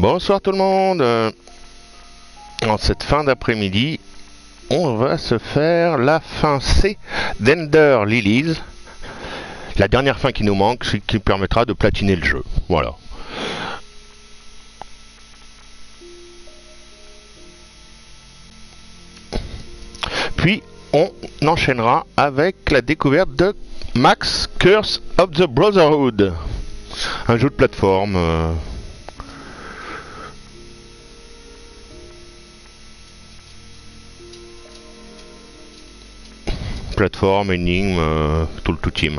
Bonsoir tout le monde. En cette fin d'après-midi, on va se faire la fin C d'Ender Lilies. La dernière fin qui nous manque, c'est qui permettra de platiner le jeu. Voilà. Puis on enchaînera avec la découverte de Max Curse of the Brotherhood. Un jeu de plateforme. Plateforme, énigme, tout le tout team.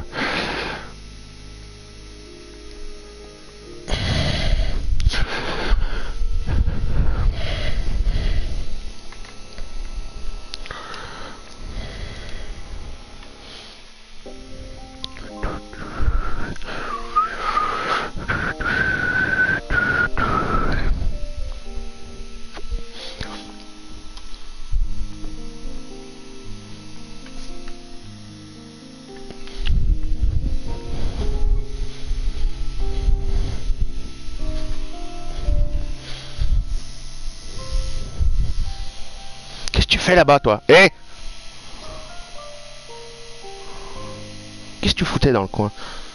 Qu'est-ce que tu fais là-bas, toi? Hé! Qu'est-ce que tu foutais dans le coin?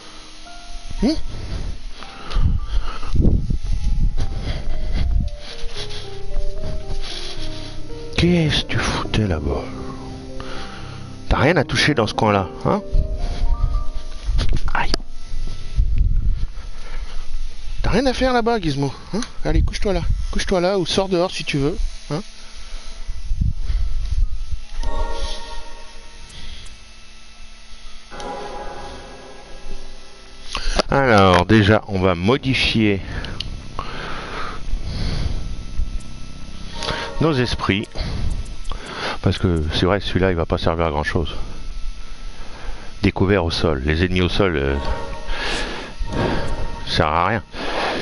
Qu'est-ce que tu foutais là-bas? T'as rien à toucher dans ce coin-là, hein? Aïe! T'as rien à faire là-bas, Gizmo, hein? Allez, couche-toi là. Couche-toi là ou sors dehors si tu veux, hein? Alors, déjà, on va modifier nos esprits. Parce que c'est vrai, celui-là, il va pas servir à grand-chose. Découvert au sol. Les ennemis au sol, ça sert à rien.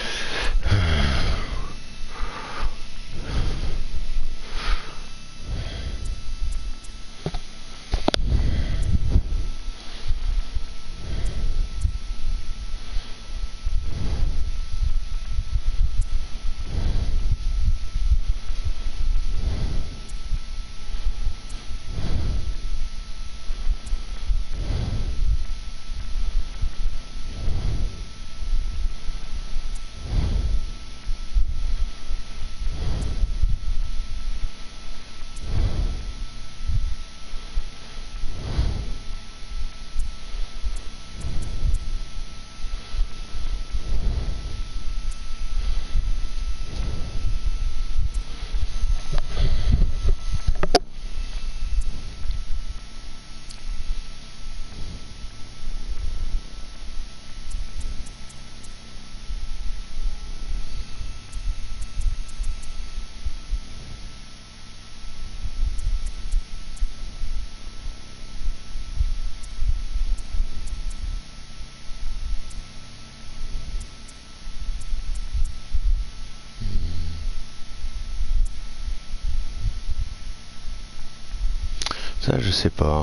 Ça, je sais pas.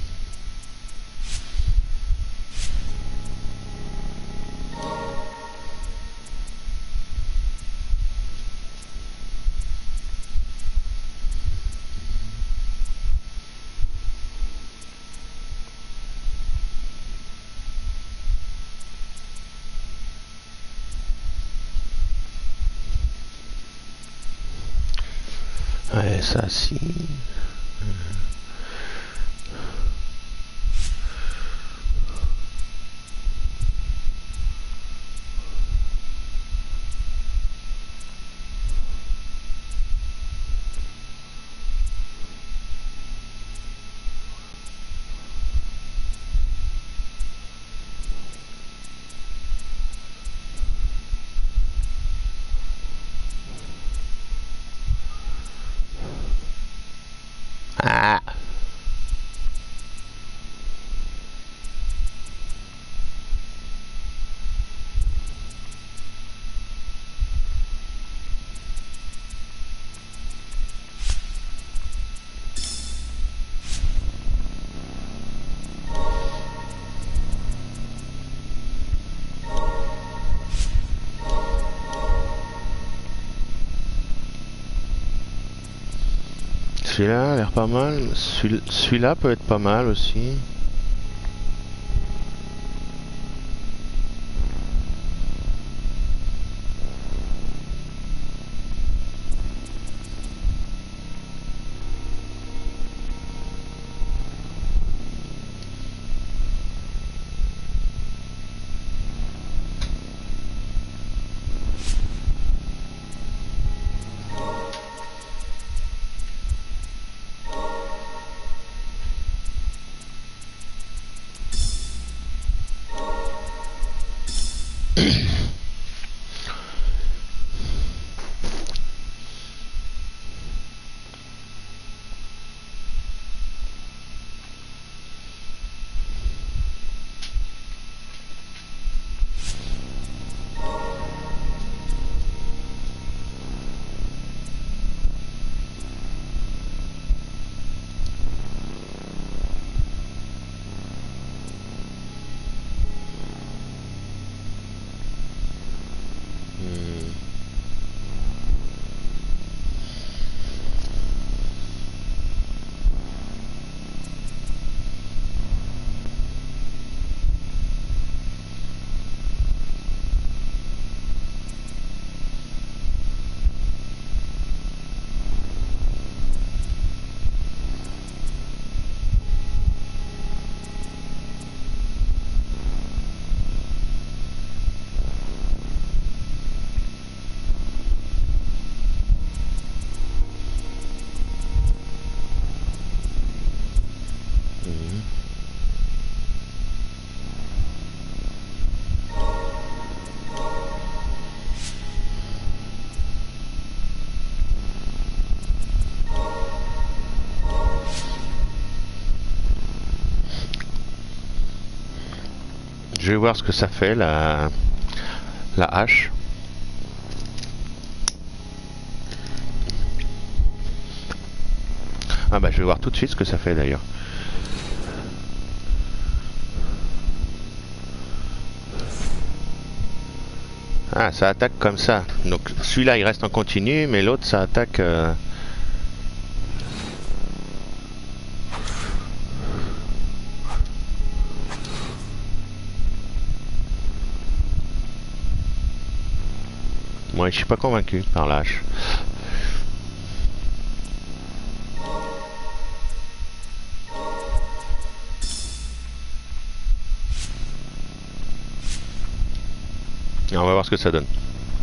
Ouais, ça, si... Ah! Celui-là a l'air pas mal. Celui-là peut être pas mal aussi. Je vais voir ce que ça fait la hache. Ah bah je vais voir tout de suite ce que ça fait d'ailleurs. Ah, ça attaque comme ça. Donc celui-là il reste en continu, mais l'autre ça attaque... Moi je suis pas convaincu par la hache. Et on va voir ce que ça donne.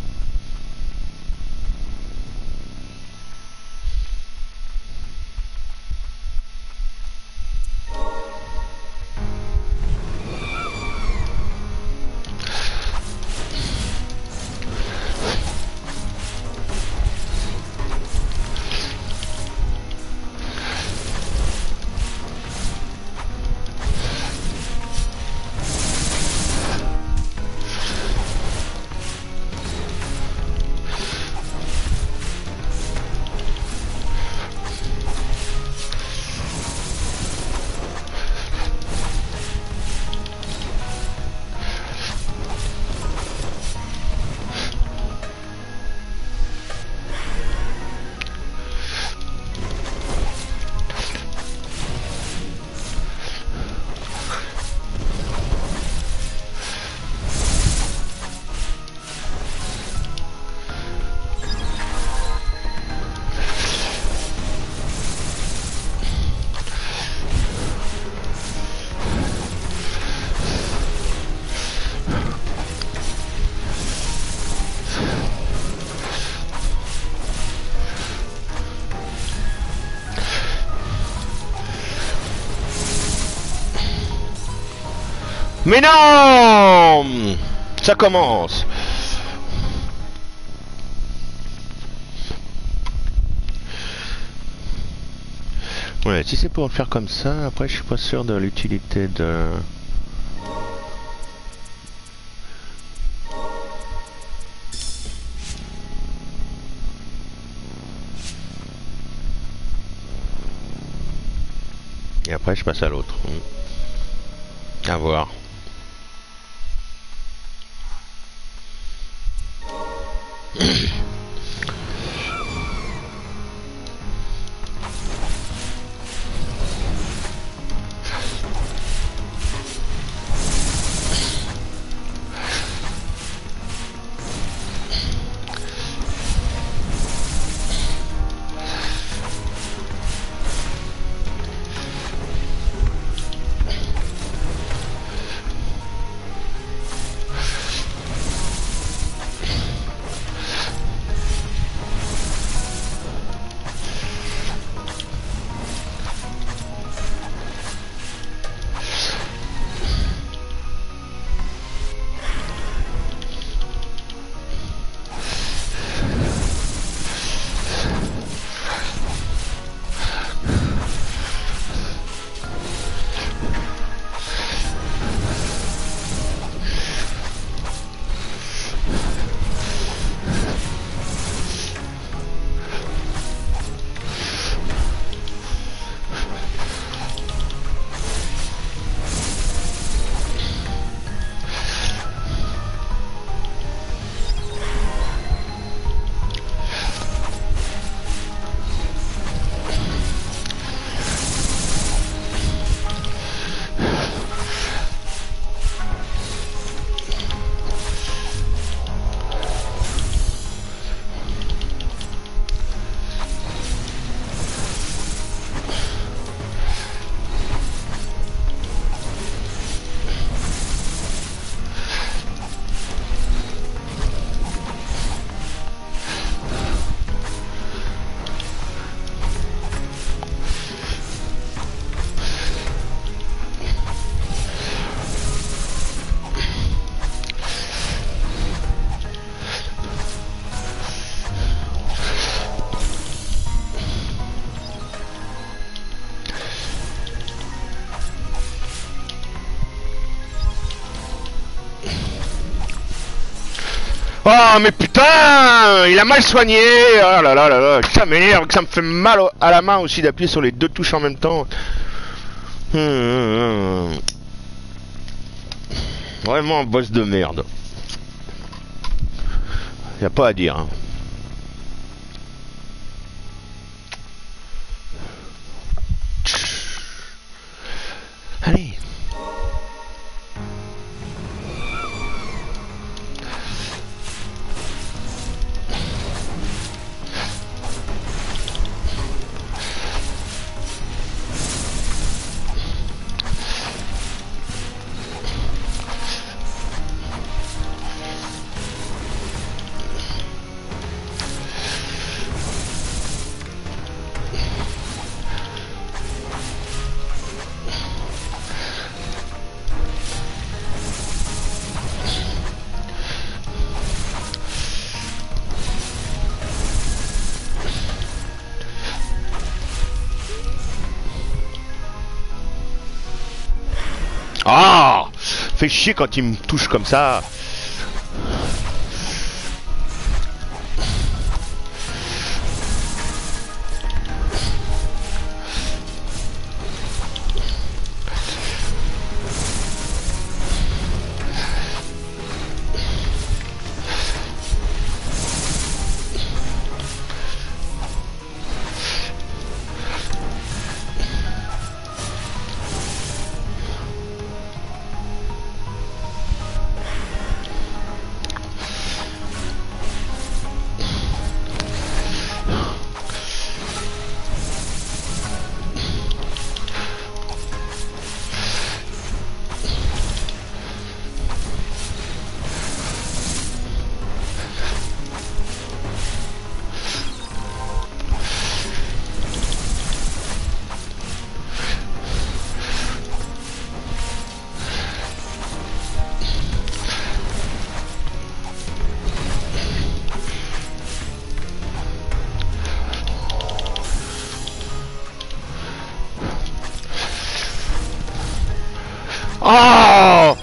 Mais non! Ça commence! Ouais, si c'est pour le faire comme ça, après je suis pas sûr de l'utilité de... Et après je passe à l'autre. À voir. Oh mais putain, il a mal soigné. Oh là là là là, ça m'énerve, que ça me fait mal à la main aussi d'appuyer sur les deux touches en même temps. Vraiment un boss de merde. Y a pas à dire. Hein. Allez. Ah, fait chier quand il me touche comme ça. Oh!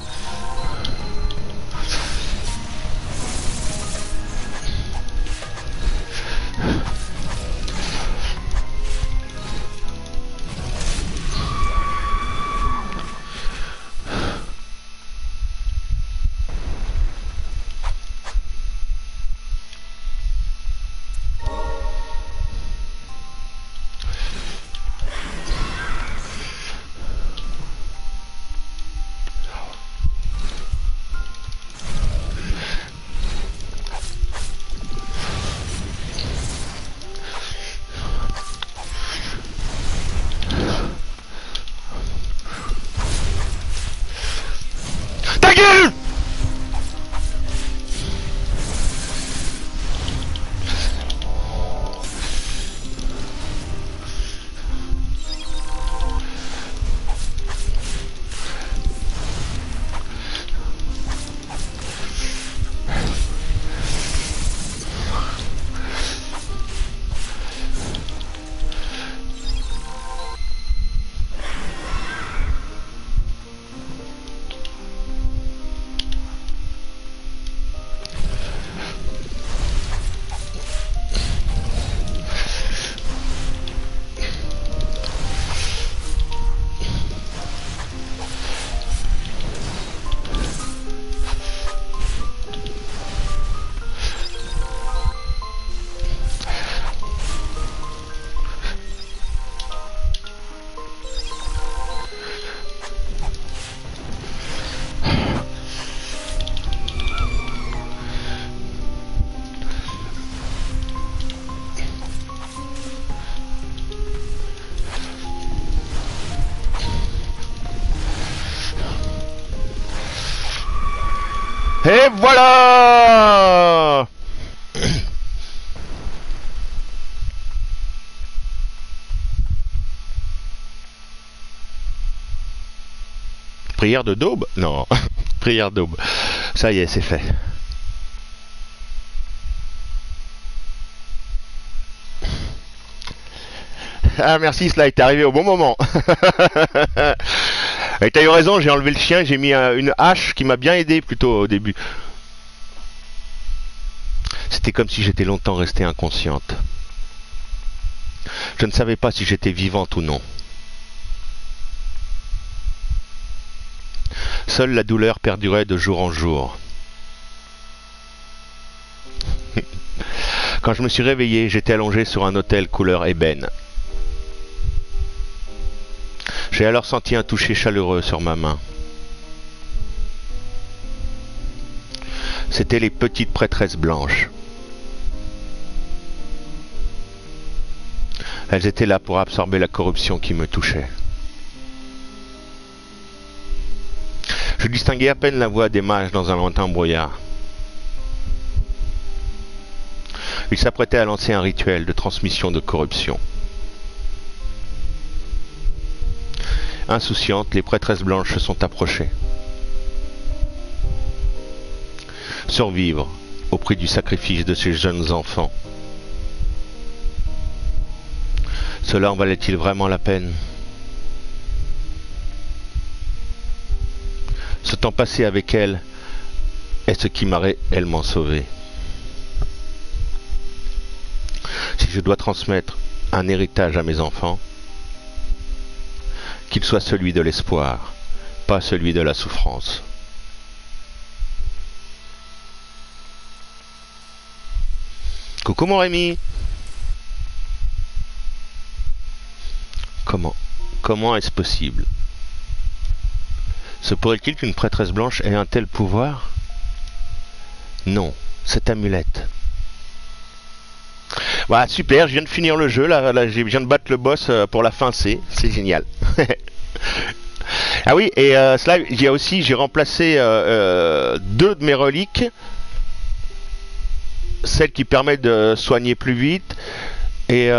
Ta gueule! Et voilà! Prière de daube? Non, prière d'aube. Ça y est, c'est fait. Ah merci Sly, t'es arrivé au bon moment. Et t'as eu raison, j'ai enlevé le chien, j'ai mis une hache qui m'a bien aidé plutôt au début. C'était comme si j'étais longtemps restée inconsciente. Je ne savais pas si j'étais vivante ou non. Seule la douleur perdurait de jour en jour. Quand je me suis réveillé, j'étais allongé sur un autel couleur ébène. J'ai alors senti un toucher chaleureux sur ma main. C'étaient les petites prêtresses blanches. Elles étaient là pour absorber la corruption qui me touchait. Je distinguais à peine la voix des mages dans un lointain brouillard. Ils s'apprêtaient à lancer un rituel de transmission de corruption. Insouciantes, les prêtresses blanches se sont approchées. Survivre au prix du sacrifice de ces jeunes enfants. Cela en valait-il vraiment la peine? Ce temps passé avec elle est ce qui m'a réellement sauvé. Si je dois transmettre un héritage à mes enfants, qu'il soit celui de l'espoir, pas celui de la souffrance. Coucou mon Rémi. Comment est-ce possible? Se pourrait-il qu'une prêtresse blanche ait un tel pouvoir? Non, cette amulette. Voilà, super, je viens de finir le jeu, là je viens de battre le boss pour la fin C, c'est génial. Ah oui, et cela, il y a aussi, j'ai remplacé deux de mes reliques, celle qui permet de soigner plus vite, et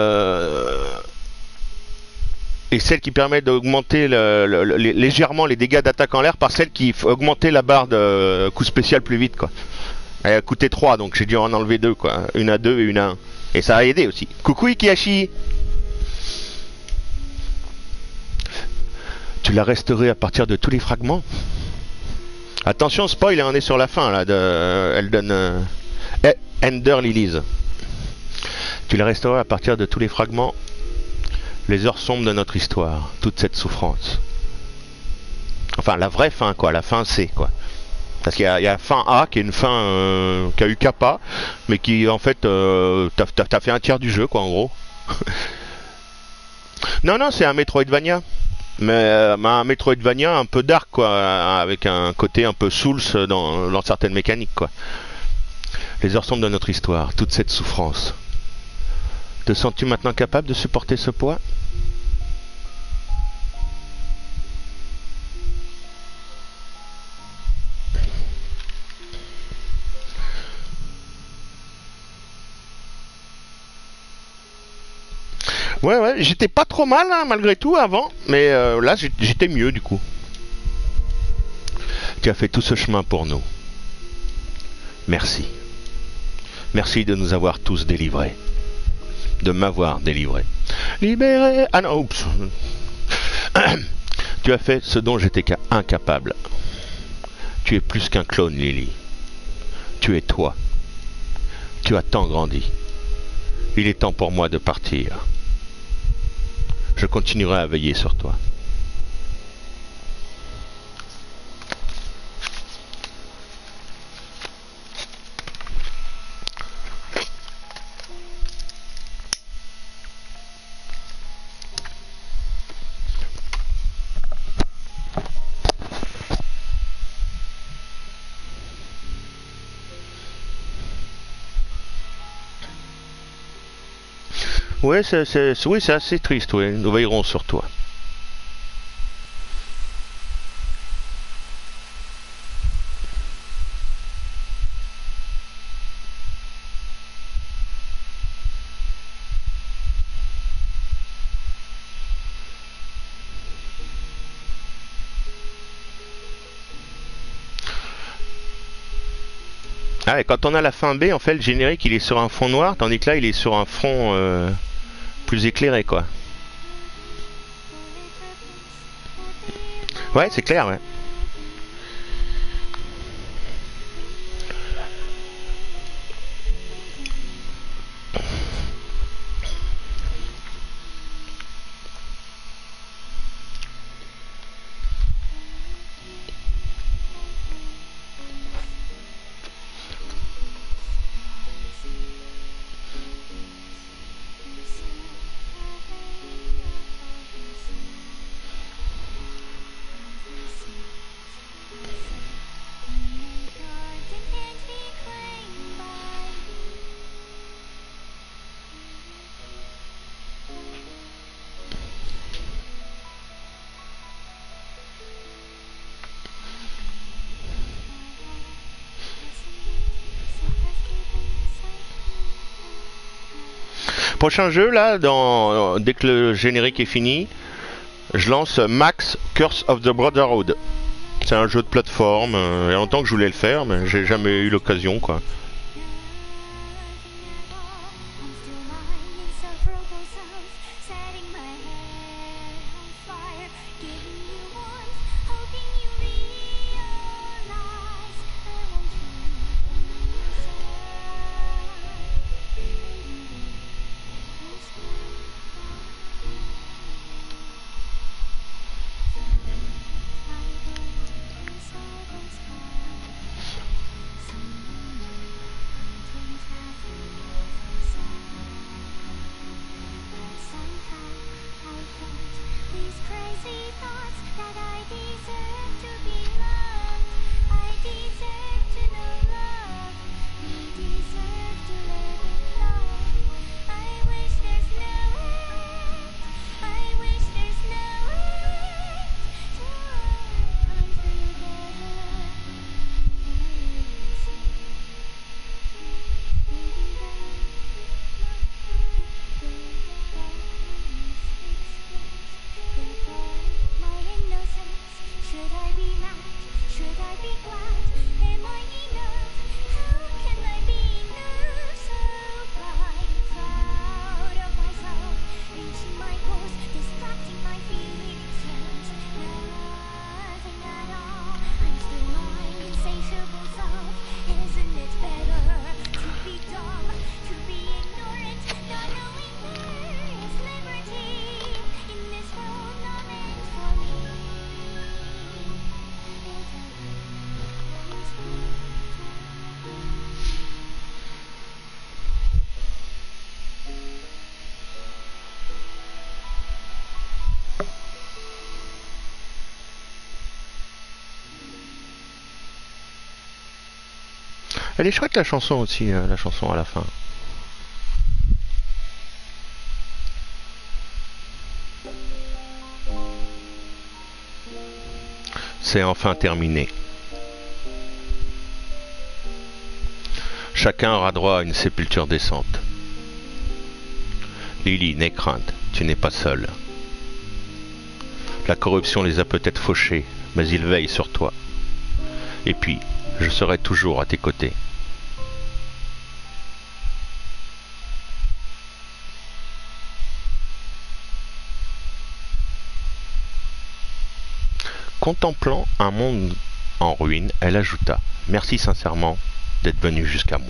celle qui permet d'augmenter légèrement les dégâts d'attaque en l'air par celle qui augmentait la barre de coup spécial plus vite, quoi. Elle a coûté 3, donc j'ai dû en enlever 2, quoi. Une à 2 et une à 1. Et ça a aidé aussi. Coucou Ikihashi. Tu la resterais à partir de tous les fragments. Attention, spoil, on est sur la fin, là, de Elden... Ender Lilies. Tu la resterais à partir de tous les fragments. Les heures sombres de notre histoire. Toute cette souffrance. Enfin, la vraie fin, quoi. La fin C, quoi. Parce qu'il y a fin A qui est une fin qui a eu Kappa, mais qui en fait t'as fait un tiers du jeu, quoi, en gros. Non, c'est un Metroidvania, mais un Metroidvania un peu dark, quoi, avec un côté un peu Souls dans certaines mécaniques, quoi. Les heures sombres de notre histoire, toute cette souffrance. Te sens-tu maintenant capable de supporter ce poids? Ouais, j'étais pas trop mal, hein, malgré tout avant, mais là j'étais mieux du coup. Tu as fait tout ce chemin pour nous. Merci. Merci de nous avoir tous délivrés. De m'avoir délivré. Libéré. Ah non, oups. Tu as fait ce dont j'étais incapable. Tu es plus qu'un clone, Lily. Tu es toi. Tu as tant grandi. Il est temps pour moi de partir. Je continuerai à veiller sur toi. Ouais, oui, c'est assez triste, oui. Nous veillerons sur toi. Ah, et quand on a la fin B, en fait, le générique, il est sur un fond noir, tandis que là, il est sur un fond plus éclairé, quoi. Ouais, c'est clair, ouais. Prochain jeu là, dès que le générique est fini, je lance Max Curse of the Brotherhood. C'est un jeu de plateforme. Il y a longtemps que je voulais le faire, mais j'ai jamais eu l'occasion quoi. Elle est chouette la chanson aussi, la chanson à la fin. C'est enfin terminé. Chacun aura droit à une sépulture décente. Lily, n'aie crainte, tu n'es pas seule. La corruption les a peut-être fauchés, mais ils veillent sur toi. Et puis, je serai toujours à tes côtés. Contemplant un monde en ruine, elle ajouta « Merci sincèrement d'être venu jusqu'à moi. »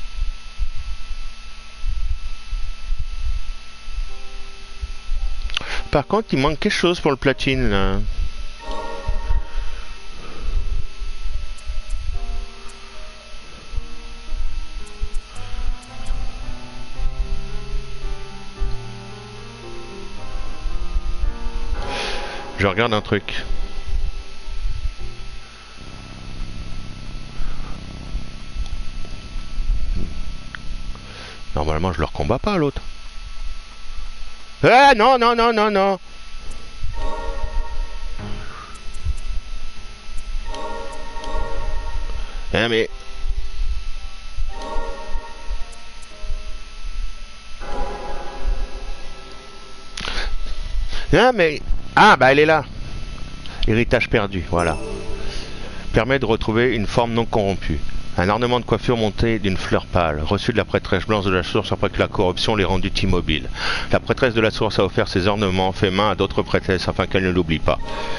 Par contre, il manque quelque chose pour le platine, là. Je regarde un truc. Normalement, je le recombats pas, l'autre. Ah non, non, non, non, non. Ah mais... Ah mais... Ah bah elle est là. Héritage perdu, voilà. Permet de retrouver une forme non corrompue. Un ornement de coiffure monté d'une fleur pâle, reçu de la prêtresse blanche de la source après que la corruption l'ait rendu immobile. La prêtresse de la source a offert ces ornements, fait main à d'autres prêtresses afin qu'elle ne l'oublie pas.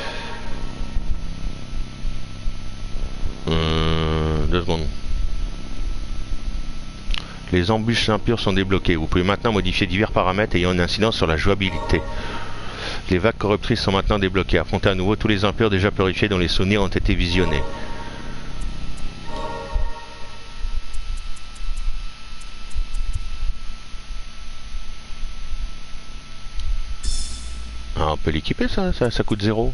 2 secondes. Les embûches impures sont débloquées. Vous pouvez maintenant modifier divers paramètres ayant une incidence sur la jouabilité. Les vagues corruptrices sont maintenant débloquées. Affrontez à nouveau tous les impurs déjà purifiés dont les souvenirs ont été visionnés. Ah, on peut l'équiper ça coûte 0.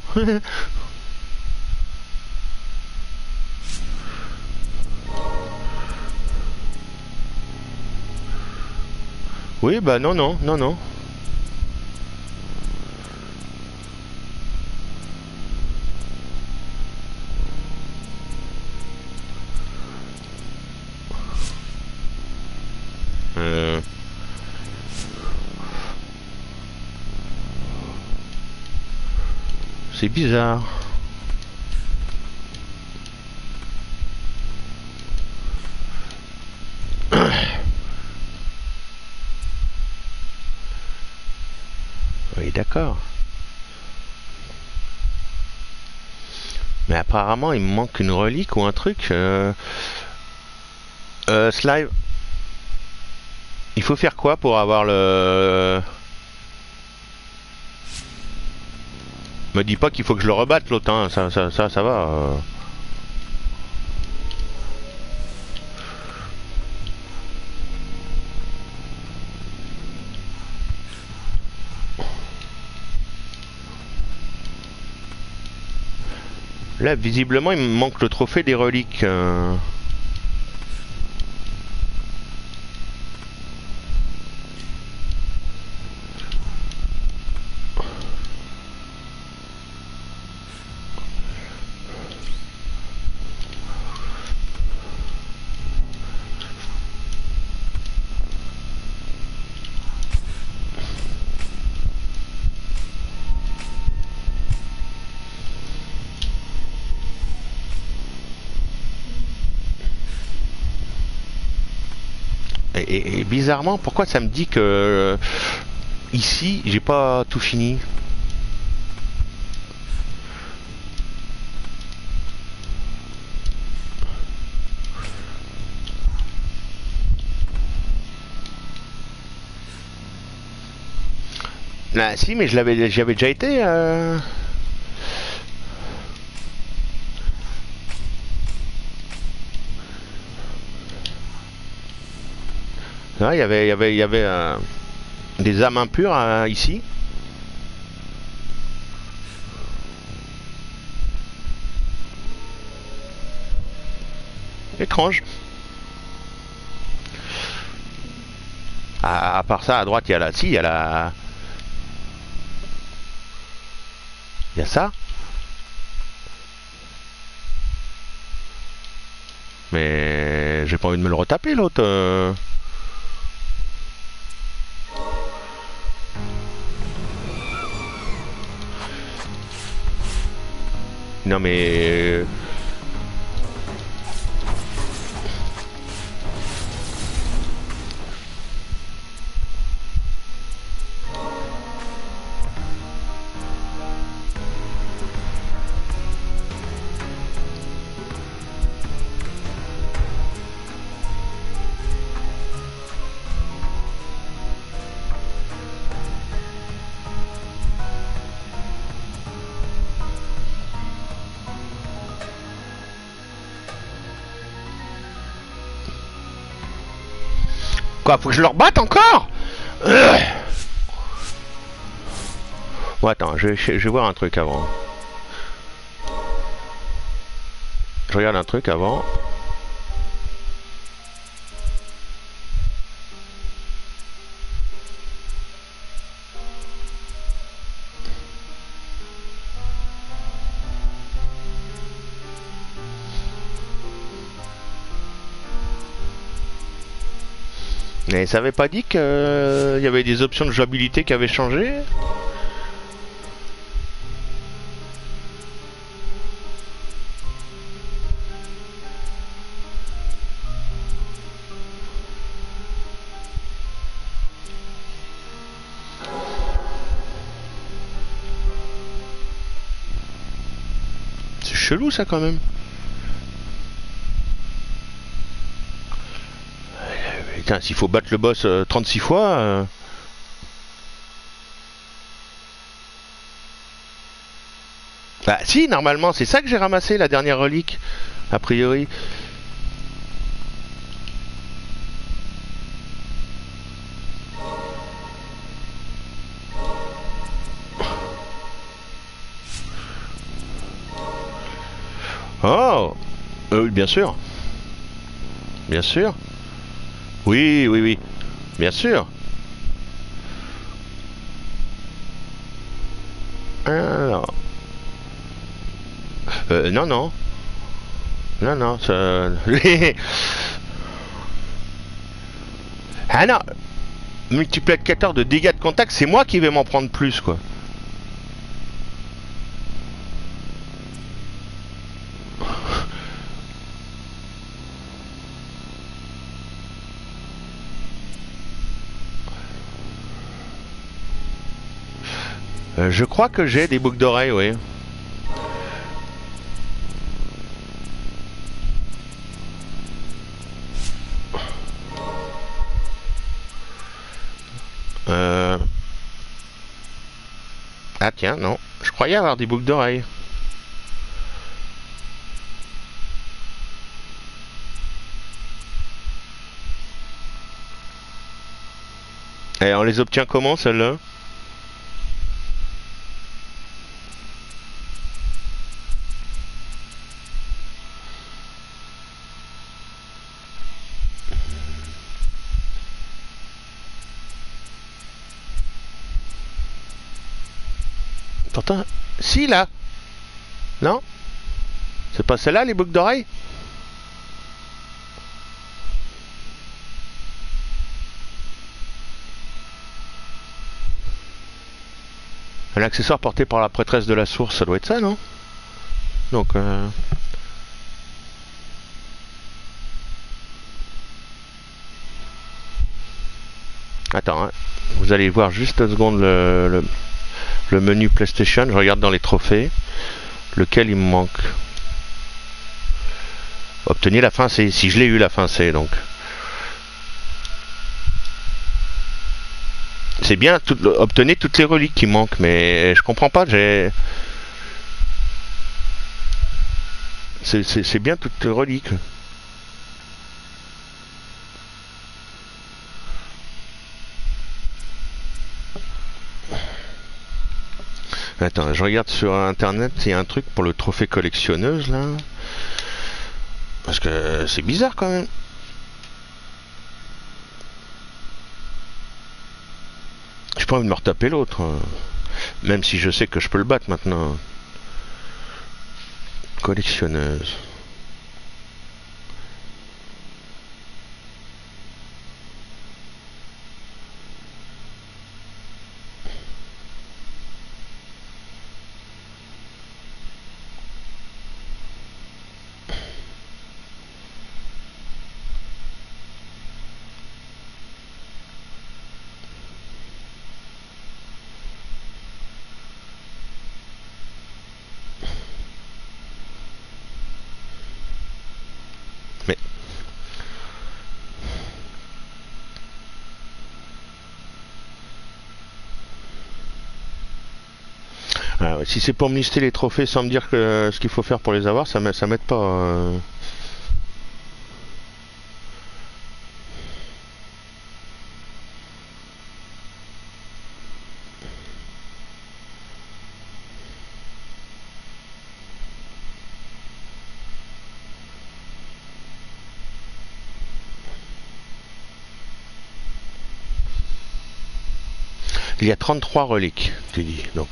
Oui, bah non, non, non, non. c'est bizarre. Oui, d'accord. Mais apparemment, il me manque une relique ou un truc. Slime. Il faut faire quoi pour avoir le... Me dis pas qu'il faut que je le rebatte l'autre, hein. Ça va. Là, visiblement, il me manque le trophée des reliques. Et bizarrement, pourquoi ça me dit que ici, j'ai pas tout fini? Ah, si, mais j'y avais déjà été. Ouais, il y avait des âmes impures ici. Étrange. À part ça, à droite, il y a la... Si, il y a la... Il y a ça. Mais j'ai pas envie de me le retaper, l'autre. Non mais... Quoi, faut que je le rebatte encore? Bon, attends, je vais voir un truc avant. Je regarde un truc avant. Mais ça avait pas dit qu'il y avait des options de jouabilité qui avaient changé? C'est chelou ça quand même. Putain, s'il faut battre le boss 36 fois... Bah si, normalement, c'est ça que j'ai ramassé, la dernière relique, a priori. Oh oui, bien sûr. Bien sûr. Oui, oui, oui. Bien sûr. Alors... non, non. Non, non, ça... ah non. Multiplicateur de dégâts de contact, c'est moi qui vais m'en prendre plus, quoi. Je crois que j'ai des boucles d'oreilles, oui. Ah tiens, non. Je croyais avoir des boucles d'oreilles. Et on les obtient comment, celles-là? Pourtant, si là. Non? C'est pas celle-là, les boucles d'oreilles? Un accessoire porté par la prêtresse de la source, ça doit être ça, non? Donc, attends, hein. Vous allez voir juste 2 secondes le menu PlayStation. Je regarde dans les trophées. Lequel il me manque? Obtenir la fin C. Si je l'ai eu la fin C, donc. C'est bien, obtenez toutes les reliques qui manquent, mais je comprends pas. C'est bien toutes les reliques. Attends, je regarde sur internet, il y a un truc pour le trophée collectionneuse là. Parce que c'est bizarre quand même. J'ai pas envie de me retaper l'autre. Même si je sais que je peux le battre maintenant. Collectionneuse. Mais si c'est pour me lister les trophées sans me dire que ce qu'il faut faire pour les avoir, ça m'aide pas. Il y a 33 reliques, tu dis, donc.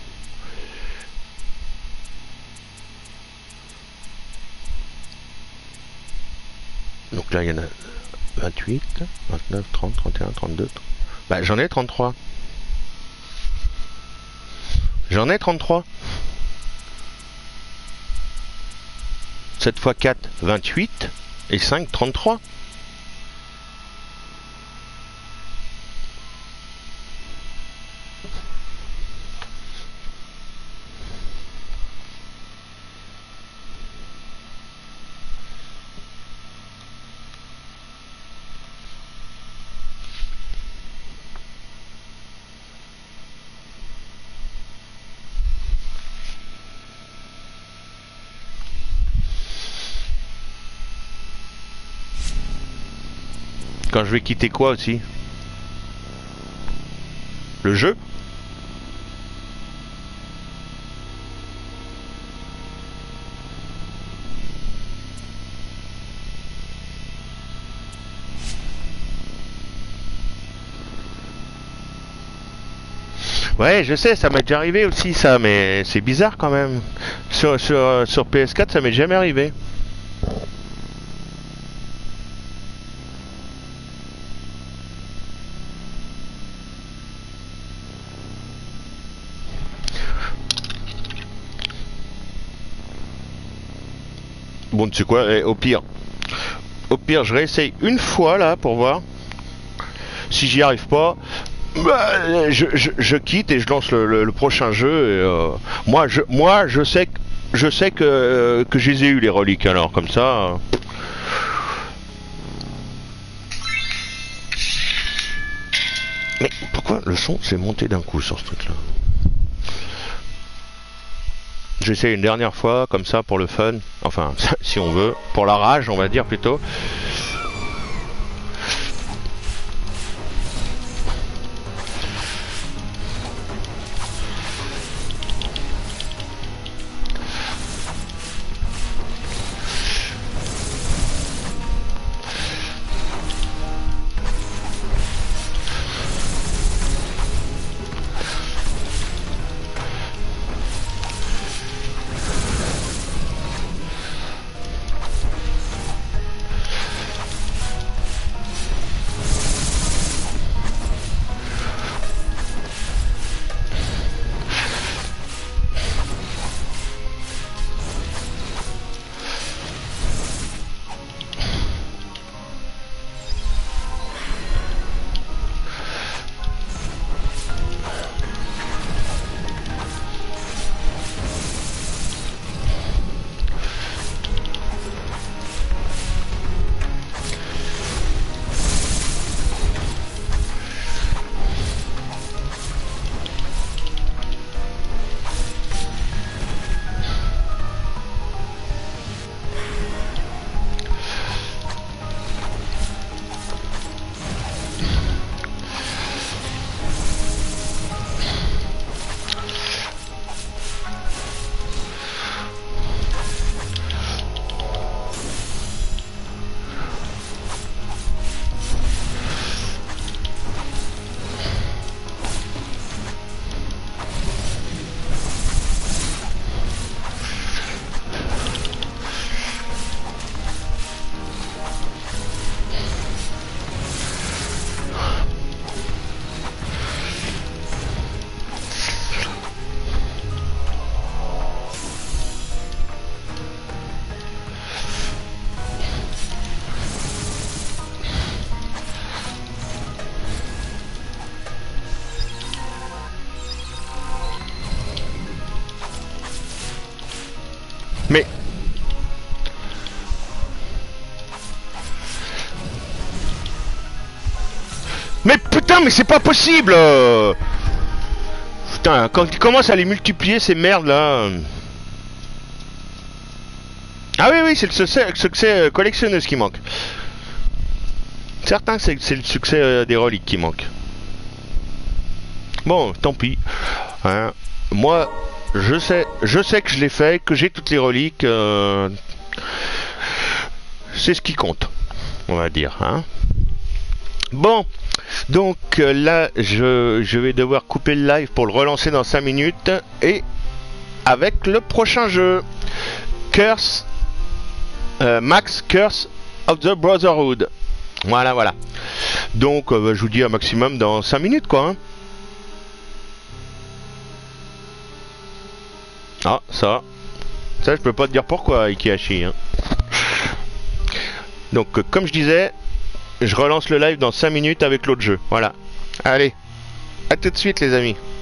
Donc là, il y en a 28, 29, 30, 31, 32. Bah, j'en ai 33. J'en ai 33. 7 x 4, 28. Et 5, 33. Quand je vais quitter quoi aussi? Le jeu? Ouais, je sais, ça m'est déjà arrivé aussi ça, mais c'est bizarre quand même. Sur PS4, ça m'est jamais arrivé. Bon, tu sais quoi, au pire, je réessaye une fois là pour voir. Si j'y arrive pas, Bah, je quitte et je lance le prochain jeu. Et, moi, je sais que je les ai eu les reliques alors comme ça. Mais pourquoi le son s'est monté d'un coup sur ce truc-là? J'essaie une dernière fois comme ça pour le fun. Enfin, si on veut, pour la rage, on va dire plutôt. Mais putain, mais c'est pas possible. Putain, quand tu commences à les multiplier ces merdes là. Ah oui, c'est le succès collectionneuse qui manque. Certain que c'est le succès des reliques qui manque. Bon, tant pis. Hein. Moi, je sais que je l'ai fait, que j'ai toutes les reliques. C'est ce qui compte, on va dire. Hein. Bon, donc là, je vais devoir couper le live pour le relancer dans 5 minutes. Et avec le prochain jeu, Curse, Max Curse of the Brotherhood. Voilà. Donc, je vous dis un maximum dans 5 minutes, quoi. Hein. Ah, ça, je peux pas te dire pourquoi, Ikihashi. Hein. Donc, comme je disais, je relance le live dans 5 minutes avec l'autre jeu. Voilà. Allez, à tout de suite, les amis.